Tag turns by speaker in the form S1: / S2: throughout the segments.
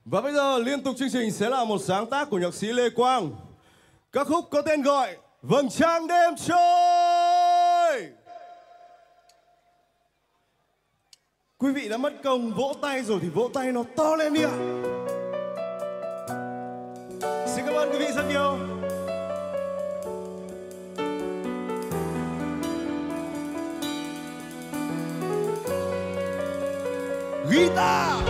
S1: Và bây giờ liên tục chương trình sẽ là một sáng tác của nhạc sĩ Lê Quang. Ca khúc có tên gọi Vầng Trăng Đêm Trôi. Quý vị đã mất công vỗ tay rồi thì vỗ tay nó to lên đi ạ. Xin cảm ơn quý vị rất nhiều. Guitar.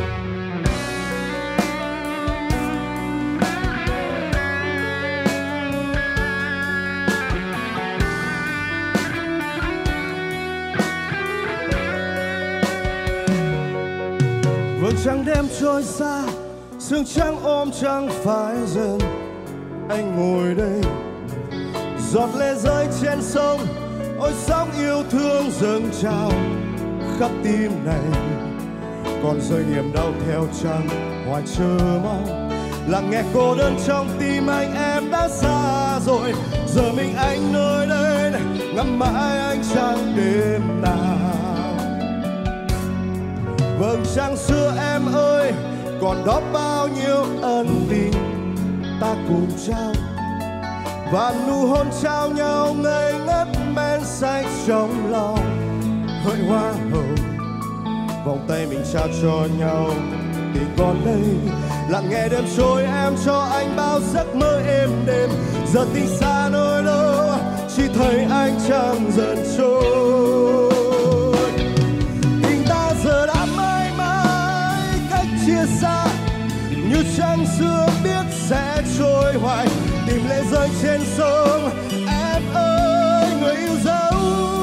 S1: Vầng trăng đêm trôi xa, sương trắng ôm trăng phải dần. Anh ngồi đây, giọt lệ rơi trên sông. Ôi sóng yêu thương dâng trào khắp tim này. Còn rơi niềm đau theo trăng hoài chờ mong. Lặng nghe cô đơn trong tim anh, em đã xa rồi. Giờ mình anh nơi đây ngắm mãi ánh trăng đêm nào. Vầng trăng xưa em ơi, còn đó bao nhiêu ân tình ta cùng trao. Và nụ hôn trao nhau ngây ngất men say trong lòng. Hỡi hoa hồng, vòng tay mình trao cho nhau thì còn đây. Lặng nghe đêm trôi, em cho anh bao giấc mơ êm đềm. Giờ tình xa nơi đâu, chỉ thấy ánh trăng dần trôi. Tình ta giờ đã mãi mãi cách chia xa. Như trăng xưa biết sẽ trôi hoài. Tìm lệ rơi trên sông, em ơi người yêu dấu.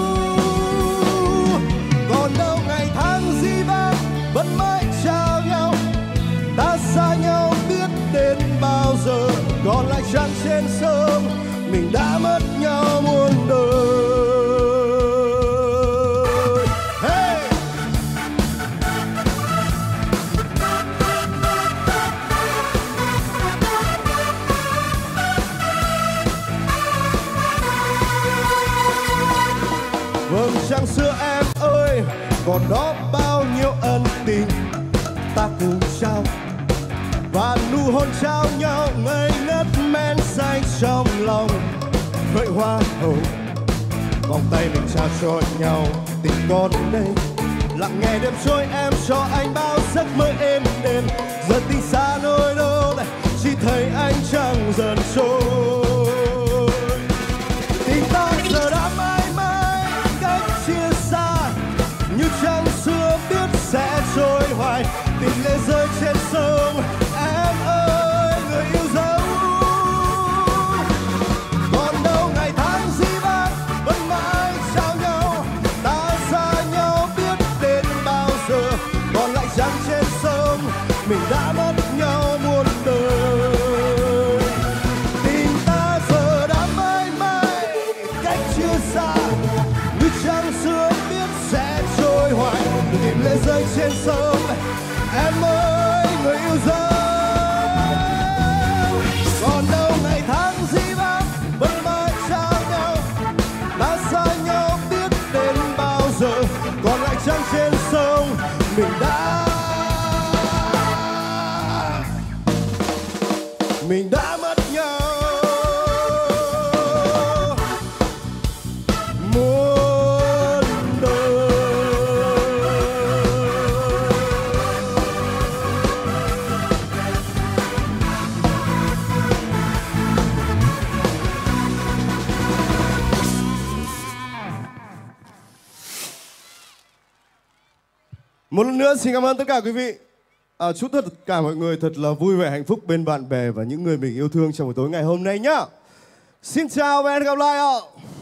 S1: Còn đâu ngày tháng dĩ vãng vẫn mãi trao nhau. Ta xa nhau biết đến bao giờ. Còn lại trăng trên sông, mình đã mất nhau muôn đời. Hey! Vầng trăng xưa em ơi, còn đó bao nhiêu ân tình ta cùng trao. Và nụ hôn trao nhau ngây ngất men say trong lòng. Hỡi hoa hồng, vòng tay mình trao cho nhau tình còn đây. Lặng nghe đêm trôi, em cho anh bao giấc mơ êm đềm. Giờ tình xa nơi đâu này, chỉ thấy ánh trăng dần trôi. Tình ta giờ đã mãi mãi cách chia xa. Như trăng xưa biết sẽ trôi hoài. Tình lệ rơi trên sông, em ơi người yêu dấu. Còn đâu ngày tháng dĩ vãng vẫn mãi trao nhau. Ta xa nhau biết đến bao giờ. Còn lại trăng trên sông, mình đã mất nhau muôn đời. Tình ta giờ đã mãi mãi cách chia xa. Như trăng xưa biết sẽ trôi hoài. Tìm lệ rơi trên sông, em ơi người yêu dấu. Còn đâu ngày tháng dĩ vãng vẫn mãi trao nhau. Ta xa nhau biết đến bao giờ. Còn lại trăng trên sông, mình đã mất nhau muôn đời. Một lần nữa xin cảm ơn tất cả quý vị. Chúc tất cả mọi người thật là vui vẻ, hạnh phúc bên bạn bè và những người mình yêu thương trong buổi tối ngày hôm nay nhá. Xin chào và hẹn gặp lại ạ.